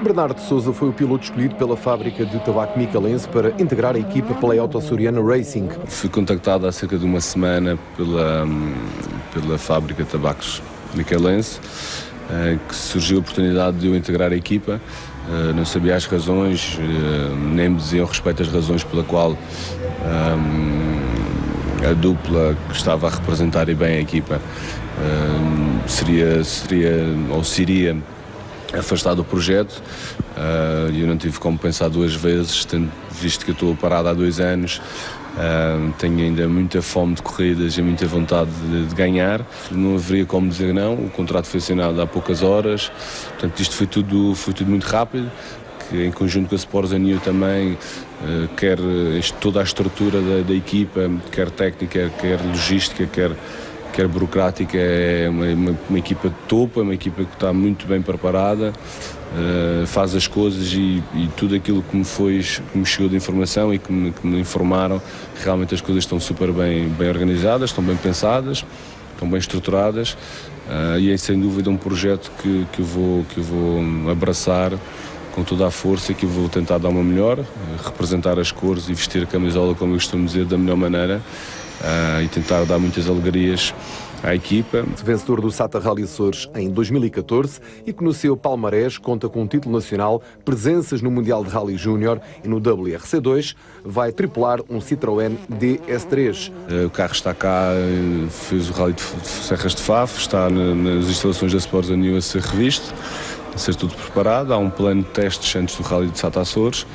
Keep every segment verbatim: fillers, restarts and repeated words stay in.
Bernardo de Sousa foi o piloto escolhido pela fábrica de tabaco micalense para integrar a equipa pela Auto Açoriana Racing. Fui contactado há cerca de uma semana pela, pela fábrica de tabacos micalense, que surgiu a oportunidade de eu integrar a equipa. Não sabia as razões, nem me diziam respeito às razões pela qual a dupla que estava a representar e bem a equipa seria, seria ou se iria afastado do projeto. E eu não tive como pensar duas vezes, tendo visto que eu estou parado há dois anos, tenho ainda muita fome de corridas e muita vontade de, de ganhar. Não haveria como dizer não, o contrato foi assinado há poucas horas, portanto isto foi tudo, foi tudo muito rápido, que em conjunto com a Sporza New também, quer toda a estrutura da, da equipa, quer técnica, quer logística, quer quer burocrática, é uma, uma, uma equipa de topo, é uma equipa que está muito bem preparada, uh, faz as coisas e, e tudo aquilo que me, foi, que me chegou de informação e que me, que me informaram, realmente as coisas estão super bem, bem organizadas, estão bem pensadas, estão bem estruturadas, uh, e é sem dúvida um projeto que, que, eu vou, que eu vou abraçar com toda a força e que eu vou tentar dar uma melhor, uh, representar as cores e vestir a camisola, como eu costumo dizer, da melhor maneira. Uh, e tentar dar muitas alegrias à equipa. Vencedor do SATA Rally Açores em dois mil e catorze e que no seu palmarés conta com um título nacional, presenças no Mundial de Rally Júnior e no W R C dois, vai tripular um Citroën D S três. Uh, o carro está cá, fez o Rally de Serras de Faf, está na, nas instalações da Sporza New a ser revisto, a ser tudo preparado. Há um plano de testes antes do Rally de SATA Açores.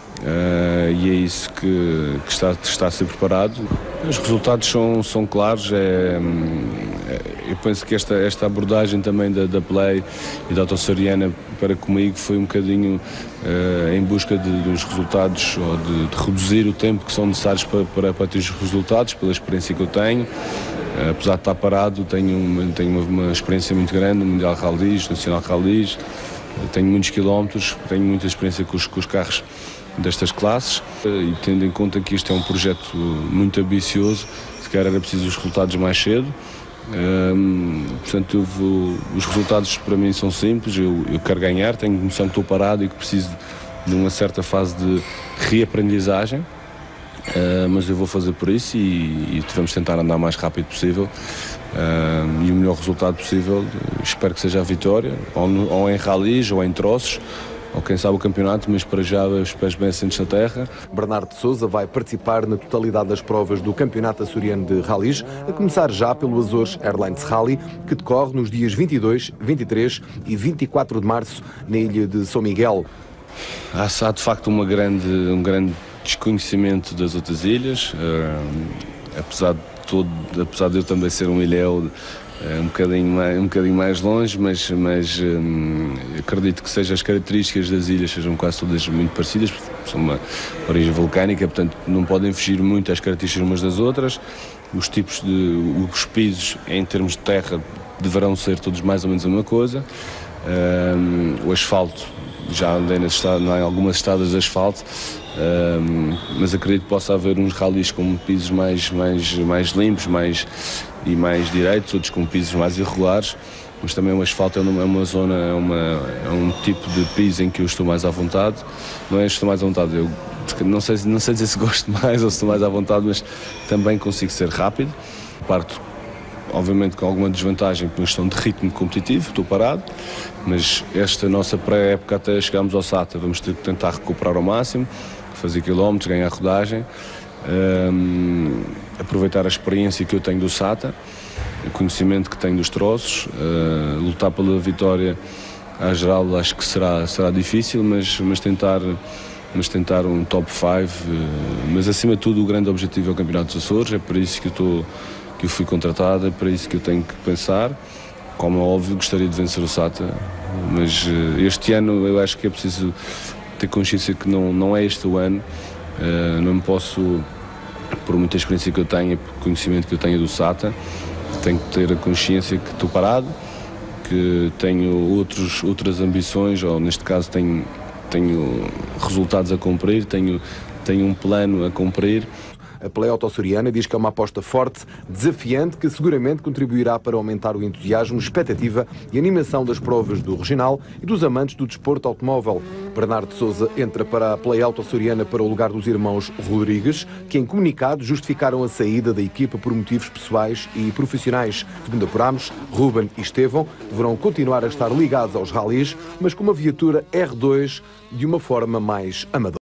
Uh, e é isso que, que está, está a ser preparado. Os resultados são, são claros. É, é, eu penso que esta, esta abordagem também da, da Play e da Auto Açoriana para comigo foi um bocadinho uh, em busca de, dos resultados, ou de, de reduzir o tempo que são necessários para, para, para atingir os resultados, pela experiência que eu tenho. Uh, apesar de estar parado, tenho uma, tenho uma, uma experiência muito grande no Mundial Rallys, Nacional Rallys, tenho muitos quilómetros, tenho muita experiência com os, com os carros destas classes, e tendo em conta que isto é um projeto muito ambicioso, se calhar era preciso os resultados mais cedo. Um, portanto, eu vou, os resultados para mim são simples, eu, eu quero ganhar, tenho noção que estou parado e que preciso de uma certa fase de reaprendizagem, uh, mas eu vou fazer por isso e, e vamos tentar andar o mais rápido possível, uh, e o melhor resultado possível. Espero que seja a vitória, ou, no, ou em rallies ou em troços, ou quem sabe o campeonato, mas para já os pés bem assentos na terra. Bernardo de Sousa vai participar na totalidade das provas do Campeonato Açoriano de Rallys, a começar já pelo Azores Airlines Rally, que decorre nos dias vinte e dois, vinte e três e vinte e quatro de março na ilha de São Miguel. Há, há de facto uma grande, um grande desconhecimento das outras ilhas, uh, apesar de todo, apesar de eu também ser um ilhéu um bocadinho mais, um bocadinho mais longe, mas, mas hum, acredito que seja, as características das ilhas sejam quase todas muito parecidas, porque são uma origem vulcânica, portanto não podem fugir muito às características umas das outras. Os tipos de, os pisos em termos de terra deverão ser todos mais ou menos a mesma coisa. Um, o asfalto, já andei nas estradas, em algumas estradas de asfalto, um, mas acredito que possa haver uns rallies com pisos mais, mais, mais limpos, mais e mais direitos, outros com pisos mais irregulares, mas também o asfalto é uma, é uma zona, é, uma, é um tipo de piso em que eu estou mais à vontade. Não é que estou mais à vontade, eu não sei, não sei dizer se gosto mais ou se estou mais à vontade, mas também consigo ser rápido. Parto, obviamente, com alguma desvantagem por questão de ritmo competitivo, estou parado, mas esta nossa pré-época até chegarmos ao SATA, vamos ter que tentar recuperar ao máximo, fazer quilómetros, ganhar rodagem. Um, aproveitar a experiência que eu tenho do SATA, o conhecimento que tenho dos troços, uh, lutar pela vitória à geral acho que será, será difícil, mas, mas, tentar, mas tentar um top cinco, uh, mas acima de tudo o grande objetivo é o Campeonato dos Açores, é para isso que eu, tô, que eu fui contratado, é para isso que eu tenho que pensar. Como é óbvio, gostaria de vencer o SATA, mas uh, este ano eu acho que é preciso ter consciência que não, não é este o ano. Uh, não me posso, por muita experiência que eu tenho e por conhecimento que eu tenho do SATA, tenho que ter a consciência que estou parado, que tenho outros, outras ambições, ou neste caso tenho, tenho resultados a cumprir, tenho, tenho um plano a cumprir. A Play Auto Açoriana diz que é uma aposta forte, desafiante, que seguramente contribuirá para aumentar o entusiasmo, expectativa e animação das provas do regional e dos amantes do desporto automóvel. Bernardo Sousa entra para a Play Auto Açoriana para o lugar dos irmãos Rodrigues, que em comunicado justificaram a saída da equipa por motivos pessoais e profissionais. Segundo apurámos, Ruben e Estevão deverão continuar a estar ligados aos ralis, mas com uma viatura R dois de uma forma mais amadora.